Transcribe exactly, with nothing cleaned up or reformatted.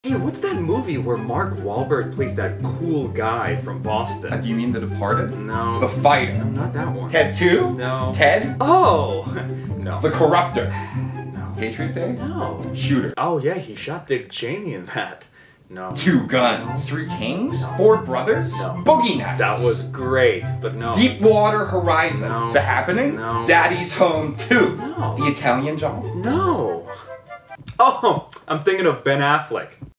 Hey, what's that movie where Mark Wahlberg plays that cool guy from Boston? Uh, do you mean The Departed? No. The Fighter? No, not that one. Ted two? No. Ted? Oh! No. The Corruptor? No. Patriot Day? No. Shooter? Oh yeah, he shot Dick Cheney in that. No. Two Guns? Three Kings? Four Brothers? No. Boogie Nights? That was great, but no. Deepwater Horizon? No. The Happening? No. Daddy's Home two? No. The Italian Job? No. Oh, I'm thinking of Ben Affleck.